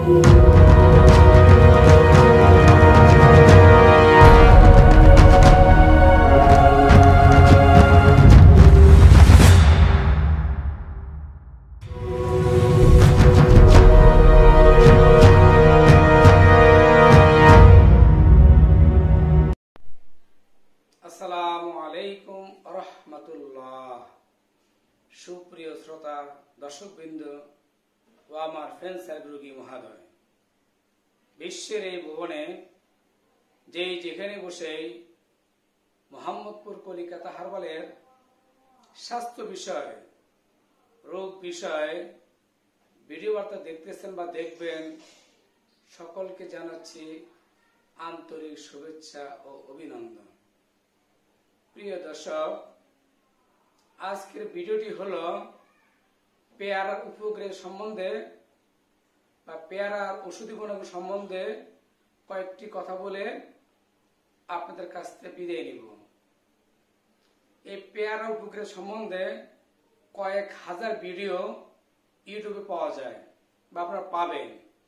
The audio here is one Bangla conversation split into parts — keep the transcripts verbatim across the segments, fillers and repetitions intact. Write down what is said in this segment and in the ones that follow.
আসসালামু আলাইকুম রহমতুল্লাহ। সুপ্রিয় শ্রোতা দর্শকবৃন্দ ও আমার ফ্রেন্ডস রোগী মহাদয়, বিশ্বের এই ভুবনে যেই যেখানে বসেই মোহাম্মদপুর কলিকাতা হারবালের স্বাস্থ্য বিষয় রোগ বিষয় ভিডিও বার্তা দেখতেছেন বা দেখবেন, সকলকে জানাচ্ছি আন্তরিক শুভেচ্ছা ও অভিনন্দন। প্রিয় দর্শক, আজকের ভিডিওটি হলো পেয়ারার উপকার সম্বন্ধে বা পেয়ারার ওষুধি গুণ সম্বন্ধে কয়েকটি কথা বলে আপনাদের কাছ থেকে বিদায় নিব। এই পেয়ারা উপকার সম্বন্ধে কয়েক হাজার ভিডিও ইউটিউবে পাওয়া যায় বা আপনারা পাবেন।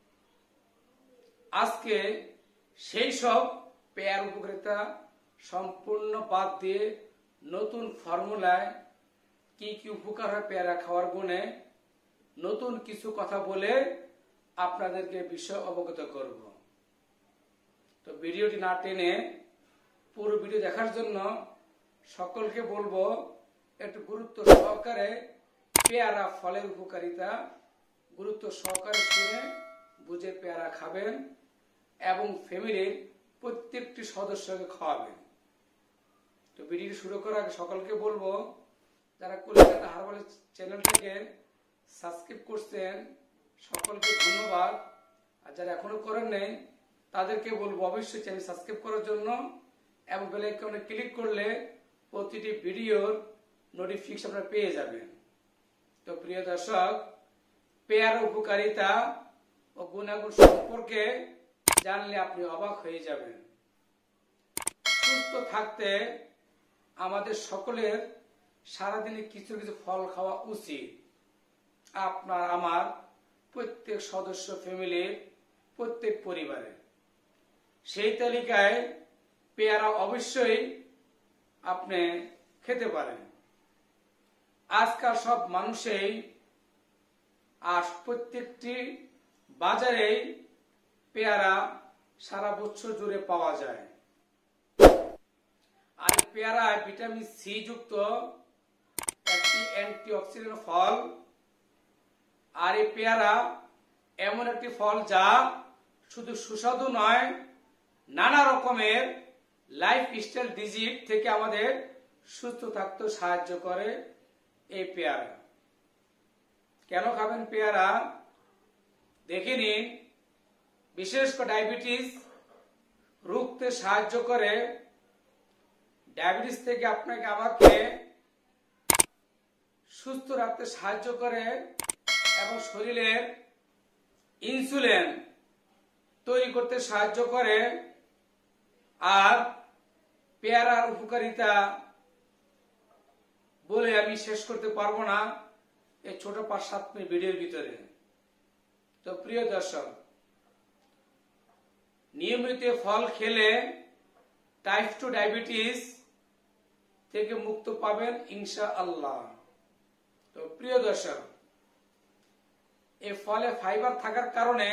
আজকে সেই সব পেয়ারা উপকারিতা সম্পূর্ণ বাদ দিয়ে নতুন ফর্মুলায় কি কি উপকার হয় পেয়ারা খাওয়ার গুণে নতুন কিছু কথা বলে আপনাদেরকে বিষয় অবগত করব। তো ভিডিওটি না টেনে পুরো ভিডিও দেখার জন্য সকলকে বলবো একটু গুরুত্ব সহকারে পেয়ারা ফলের উপকারিতা গুরুত্ব সহকারে শুনে বুঝে পেয়ারা খাবেন এবং ফ্যামিলির প্রত্যেকটি সদস্যকে খাওয়াবেন। তো ভিডিওটি শুরু করার আগে সকলকে বলবো, যারা কলিকাতা হারবাল চ্যানেলটাকে সাবস্ক্রাইব করছেন সকলকে ধন্যবাদ, আর যারা এখনো করেন নাই তাদেরকে বলবো অবশ্যই চ্যানেল সাবস্ক্রাইব করার জন্য এবং বেল আইকনে ক্লিক করলে প্রতিটি ভিডিওর নোটিফিকেশন আপনারা পেয়ে যাবেন। তো প্রিয় দর্শক, পেয়ারা উপকারিতা ও গুণাগুণ সম্পর্কে জানলে আপনি অবাক হয়ে যাবেন। সুস্থ থাকতে আমাদের সকলের সারাদিনে কিছু কিছু ফল খাওয়া উচিত। আপনার আমার প্রত্যেক সদস্য ফ্যামিলির প্রত্যেক পরিবারে সেই তালিকায় পেয়ারা অবশ্যই আপনি খেতে পারেন। আজকাল সব মানুষই আর প্রত্যেকটি বাজারেই পেয়ারা সারা বছর জুড়ে পাওয়া যায়। আর পেয়ারায় ভিটামিন সি যুক্ত একটি অ্যান্টিঅক্সিডেন্ট ফল। আর এই পেয়ারা এমন একটি ফল যা শুধু সুস্বাদু নয়, নানা রকমের লাইফস্টাইল ডিজিজ থেকে আমাদের সুস্থ থাকতে সাহায্য করে এই পেয়ারা। কেন খাবেন পেয়ারা দেখে নিন। বিশেষ করে ডায়াবেটিস রুখতে সাহায্য করে। ডায়াবেটিস থেকে আপনাকে আমাকে সুস্থ রাখতে সাহায্য করে এবং শরীরের ইনসুলিন তৈরি করতে সাহায্য করে। আর পেয়ারার উপকারিতা বলে আমি শেষ করতে পারবো না এই ছোট পাঁচ সাত মিনিট ভিডিওর ভিতরে। তো প্রিয় দর্শক, নিয়মিত ফল খেলে টাইপ টু ডায়াবেটিস থেকে মুক্ত পাবেন ইনশাআল্লাহ। তো প্রিয় দর্শক, এই ফলে ফাইবার থাকার কারণে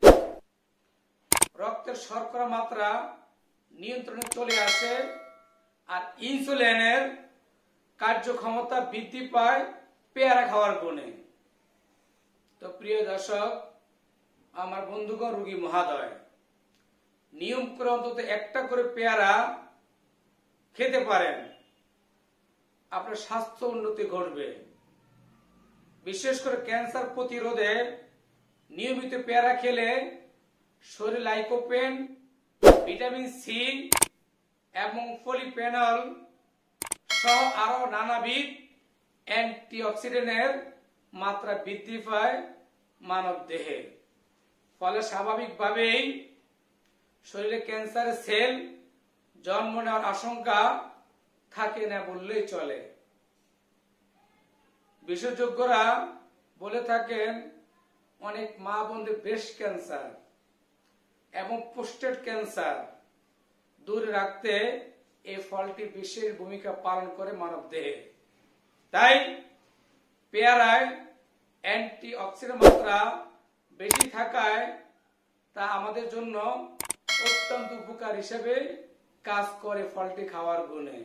রক্তের শর্করা মাত্রা নিয়ন্ত্রণে চলে আসে আর ইনসুলিনের কার্যক্ষমতা বৃদ্ধি পায় পেয়ারা খাওয়ার গুণে। তো প্রিয় দর্শক, আমার বন্ধুগণ রোগী মহাদয়, নিয়ম করে অন্তত একটা করে পেয়ারা খেতে পারেন, আপনার স্বাস্থ্য উন্নতি ঘটবে। বিশেষ করে ক্যান্সার প্রতিরোধে নিয়মিত পেয়ারা খেলে শরীরে লাইকোপেন, ভিটামিন সি এবং পলিফেনল সহ আরো নানাবিধ অ্যান্টিঅক্সিডেন্টের মাত্রা বৃদ্ধি পায় মানব দেহে। ফলে স্বাভাবিকভাবেই শরীরে ক্যান্সারের সেল জন্ম নেওয়ার আশঙ্কা থাকে না বললেই চলে। বিশেষজ্ঞরা বলে থাকেন অনেক মা বোনদের ব্রেস্ট ক্যান্সার এবং প্রোস্টেট ক্যান্সার দূরে রাখতে এই ফলটি বিশেষ ভূমিকা পালন করে মানব দেহে। তাই পেয়ারায় অ্যান্টি অক্সিডেন্ট মাত্রা বেশি থাকায় তা আমাদের জন্য অত্যন্ত উপকার হিসেবে কাজ করে ফলটি খাওয়ার গুণে।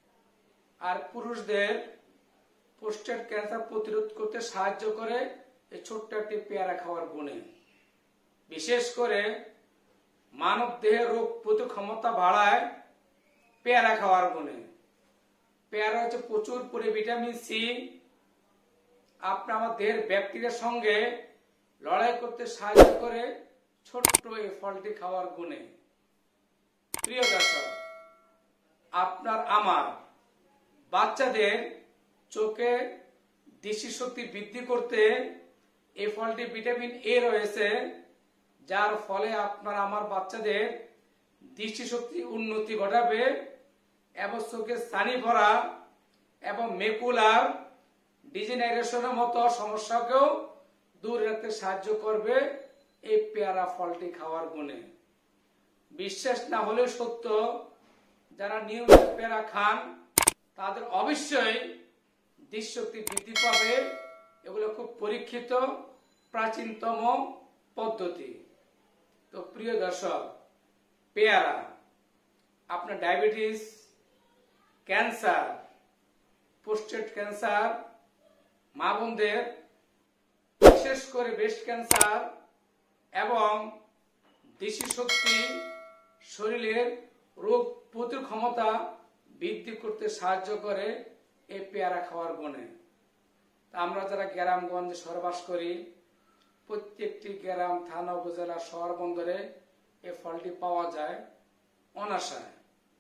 আর পুরুষদের প্রোস্টেট ক্যান্সার প্রতিরোধ করতে সাহায্য করে এই ছোট্ট একটি পেয়ারা খাওয়ার গুণে। বিশেষ করে মানব দেহের রোগ প্রতিরোধ ক্ষমতা বাড়ায় পেয়ারা খাওয়ার গুণে। পেয়ারা হচ্ছে প্রচুর পরিমাণে ভিটামিন সি, আপনার আমার দেহের ব্যাকটেরিয়ার সঙ্গে লড়াই করতে সাহায্য করে ছোট্ট এই ফলটি খাওয়ার গুণে। প্রিয় দর্শক, আপনার আমার বাচ্চাদের চোখে দৃষ্টিশক্তি বৃদ্ধি করতে এই ফলটি ভিটামিন এ রয়েছে, যার ফলে আপনার আমার বাচ্চাদের দৃষ্টিশক্তি উন্নতি ঘটাবে এবং চোখে ছানি পড়া এবং মেকুলার ডিজেনারেশনের মতো সমস্যাকেও দূর রাখতে সাহায্য করবে এই পেয়ারা ফলটি খাওয়ার গুণে। বিশ্বাস না হলে সত্য, যারা নিয়মিত পেয়ারা খান তাদের অবশ্যই দৃষ্টিশক্তি বৃদ্ধি পাবে। এগুলো খুব পরীক্ষিত প্রাচীনতম পদ্ধতি। তো প্রিয় দর্শক, পেয়ারা আপনার ডায়াবেটিস, ক্যান্সার, প্রোস্টেট ক্যান্সার, মা বোনদের বিশেষ করে ব্রেস্ট ক্যান্সার এবং দৃষ্টিশক্তি, শরীরের রোগ প্রতিরোধ ক্ষমতা বৃদ্ধি করতে সাহায্য করে এই পেয়ারা খাওয়ার গুণে। আমরা যারা গ্রামগঞ্জে বসবাস করি, প্রত্যেকটি গ্রাম, থানা, উপজেলা, শহর বন্দরে এই ফলটি পাওয়া যায় অনাসায়।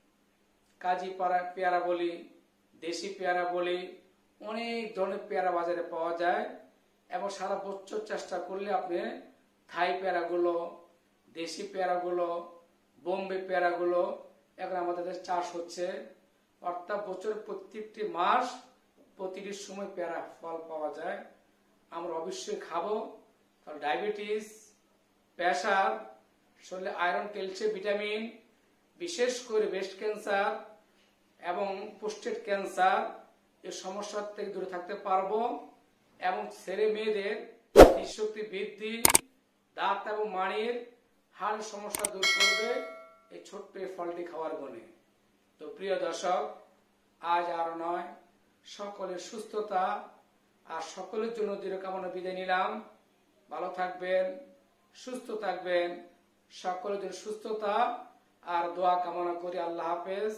কাজী পেয়ারা বলি, দেশি পেয়ারা বলি, অনেক ধরনের পেয়ারা বাজারে পাওয়া যায় এবং সারা বছর চেষ্টা করলে আপনি থাই পেয়ারাগুলো, দেশি পেয়ারাগুলো, বোম্বে পেয়ারাগুলো এখন আমাদের দেশে চাষ হচ্ছে। অর্থাৎ বছরের প্রত্যেকটি মাস প্রতিটি সময় পেয়ারা ফল পাওয়া যায়। আমরা অবশ্যই খাবো। কারণ ডায়াবেটিস, প্রেসার, শরীরে আয়রন, ক্যালসিয়াম, ভিটামিন, বিশেষ করে ব্রেস্ট ক্যান্সার এবং প্রোস্টেট ক্যান্সার এই সমস্যা থেকে দূরে থাকতে পারবো এবং ছেলে মেয়েদের দৃষ্টিশক্তি বৃদ্ধি, দাঁত এবং মাড়ির হাড় সমস্যা দূর করবে এই ছোট্ট এই ফলটি খাওয়ার গুণে। তো প্রিয় দর্শক, আজ আর নয়, সকলের সুস্থতা আর সকলের জন্য দৃঢ় কামনা বিদায় নিলাম। ভালো থাকবেন, সুস্থ থাকবেন, সকলের জন্য সুস্থতা আর দোয়া কামনা করি। আল্লাহ হাফেজ।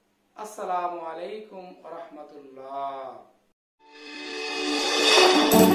আসসালামু আলাইকুম ওয়া রাহমাতুল্লাহ।